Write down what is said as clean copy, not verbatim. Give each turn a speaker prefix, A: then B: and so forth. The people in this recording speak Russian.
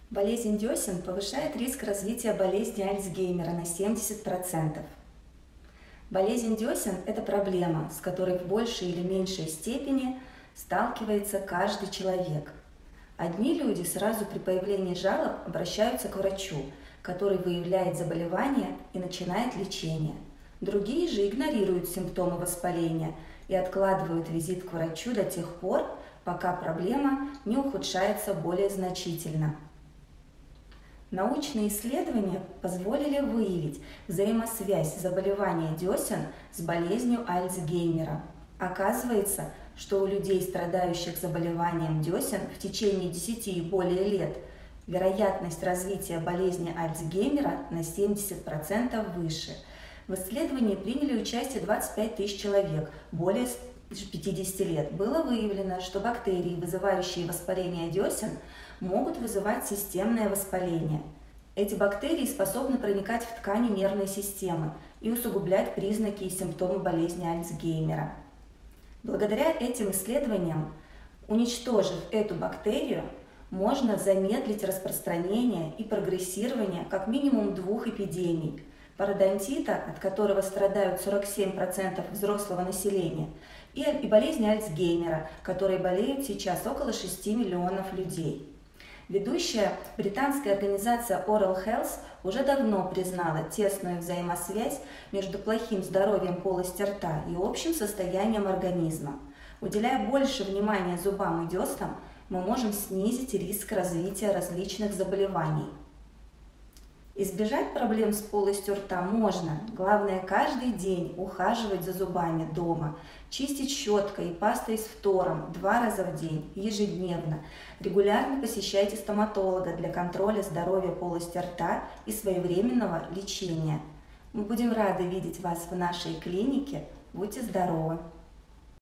A: Болезнь десен повышает риск развития болезни Альцгеймера на 70%. Болезнь десен – это проблема, с которой в большей или меньшей степени сталкивается каждый человек. Одни люди сразу при появлении жалоб обращаются к врачу, который выявляет заболевание и начинает лечение. Другие же игнорируют симптомы воспаления и откладывают визит к врачу до тех пор, пока проблема не ухудшается более значительно. Научные исследования позволили выявить взаимосвязь заболевания десен с болезнью Альцгеймера. Оказывается, что у людей, страдающих заболеванием десен в течение 10 и более лет, вероятность развития болезни Альцгеймера на 70% выше. В исследовании приняли участие 25 тысяч человек более 50 лет. Было выявлено, что бактерии, вызывающие воспаление десен, могут вызывать системное воспаление. Эти бактерии способны проникать в ткани нервной системы и усугублять признаки и симптомы болезни Альцгеймера. Благодаря этим исследованиям, уничтожив эту бактерию, можно замедлить распространение и прогрессирование как минимум 2 эпидемий: пародонтита, от которого страдают 47% взрослого населения, и болезни Альцгеймера, которой болеют сейчас около 6 миллионов людей. Ведущая британская организация Oral Health уже давно признала тесную взаимосвязь между плохим здоровьем полости рта и общим состоянием организма. Уделяя больше внимания зубам и деснам, мы можем снизить риск развития различных заболеваний. Избежать проблем с полостью рта можно. Главное, каждый день ухаживать за зубами дома, чистить щеткой и пастой с фтором 2 раза в день, ежедневно. Регулярно посещайте стоматолога для контроля здоровья полости рта и своевременного лечения. Мы будем рады видеть вас в нашей клинике. Будьте здоровы!